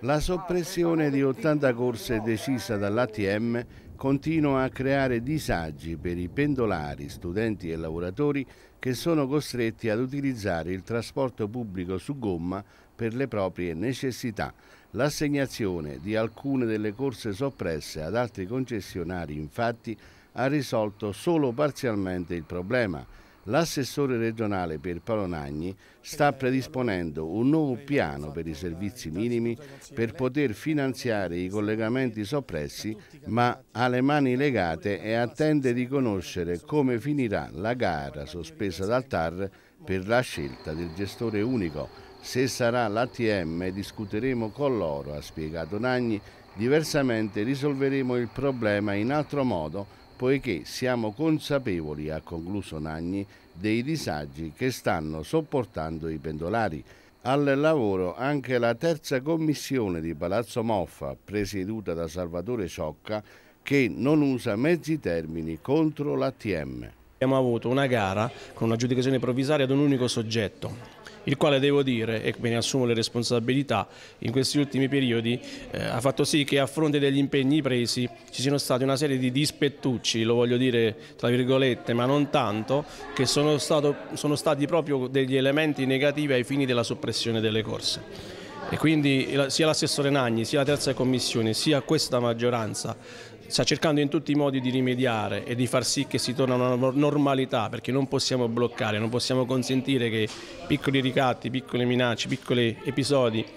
La soppressione di 80 corse decisa dall'ATM continua a creare disagi per i pendolari, studenti e lavoratori che sono costretti ad utilizzare il trasporto pubblico su gomma per le proprie necessità. L'assegnazione di alcune delle corse soppresse ad altri concessionari, infatti, ha risolto solo parzialmente il problema. L'assessore regionale Pierpaolo Nagni sta predisponendo un nuovo piano per i servizi minimi per poter finanziare i collegamenti soppressi, ma ha le mani legate e attende di conoscere come finirà la gara sospesa dal TAR per la scelta del gestore unico. Se sarà l'ATM discuteremo con loro, ha spiegato Nagni, diversamente risolveremo il problema in altro modo, poiché siamo consapevoli, ha concluso Nagni, dei disagi che stanno sopportando i pendolari. Al lavoro anche la terza commissione di Palazzo Moffa, presieduta da Salvatore Ciocca, che non usa mezzi termini contro l'ATM. Abbiamo avuto una gara con un'aggiudicazione provvisoria ad un unico soggetto, il quale, devo dire, e me ne assumo le responsabilità, in questi ultimi periodi ha fatto sì che a fronte degli impegni presi ci siano stati una serie di dispettucci, lo voglio dire tra virgolette, ma non tanto, che sono stati proprio degli elementi negativi ai fini della soppressione delle corse. E quindi sia l'assessore Nagni, sia la terza commissione, sia questa maggioranza sta cercando in tutti i modi di rimediare e di far sì che si torni a una normalità, perché non possiamo bloccare, non possiamo consentire che piccoli ricatti, piccole minacce, piccoli episodi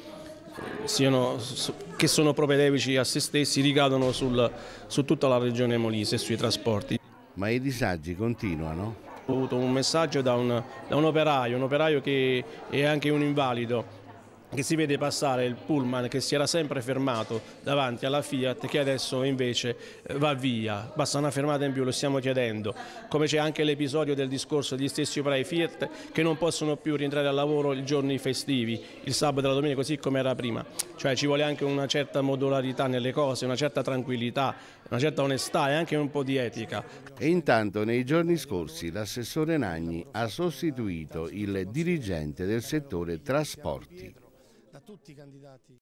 che sono propedeutici a se stessi ricadono su tutta la regione Molise e sui trasporti. Ma i disagi continuano? Ho avuto un messaggio da un operaio che è anche un invalido, che si vede passare il pullman che si era sempre fermato davanti alla Fiat, che adesso invece va via. Basta una fermata in più, lo stiamo chiedendo. Come c'è anche l'episodio del discorso degli stessi operai Fiat che non possono più rientrare al lavoro i giorni festivi, il sabato e la domenica, così come era prima. Cioè ci vuole anche una certa modularità nelle cose, una certa tranquillità, una certa onestà e anche un po' di etica. E intanto nei giorni scorsi l'assessore Nagni ha sostituito il dirigente del settore trasporti. Da tutti i candidati.